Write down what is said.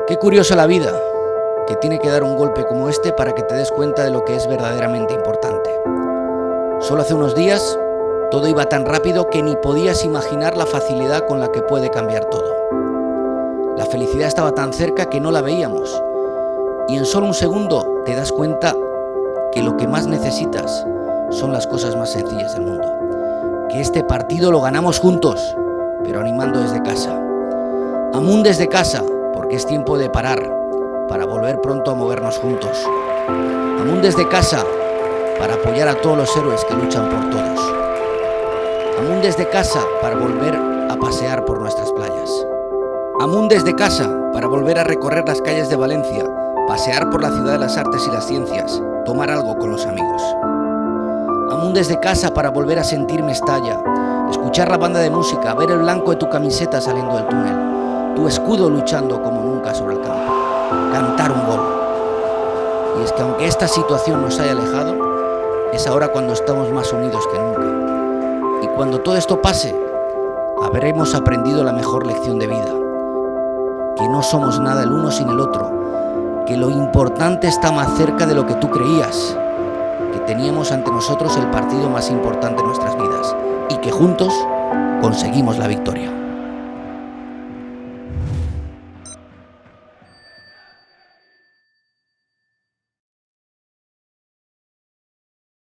Qué curiosa la vida, que tiene que dar un golpe como este para que te des cuenta de lo que es verdaderamente importante. Solo hace unos días todo iba tan rápido que ni podías imaginar la facilidad con la que puede cambiar todo. La felicidad estaba tan cerca que no la veíamos, y en solo un segundo te das cuenta que lo que más necesitas son las cosas más sencillas del mundo. Que este partido lo ganamos juntos, pero animando desde casa. Amun desde casa, porque es tiempo de parar, para volver pronto a movernos juntos. Amun desde casa, para apoyar a todos los héroes que luchan por todos. Amun desde casa, para volver a pasear por nuestras playas. Amun desde casa, para volver a recorrer las calles de Valencia, pasear por la ciudad de las artes y las ciencias, tomar algo con los amigos. Amun desde casa, para volver a sentir Mestalla, escuchar la banda de música, ver el blanco de tu camiseta saliendo del túnel, tu escudo luchando como nunca sobre el campo, cantar un gol. Y es que aunque esta situación nos haya alejado, es ahora cuando estamos más unidos que nunca. Y cuando todo esto pase, habremos aprendido la mejor lección de vida, que no somos nada el uno sin el otro, que lo importante está más cerca de lo que tú creías, que teníamos ante nosotros el partido más importante de nuestras vidas y que juntos conseguimos la victoria.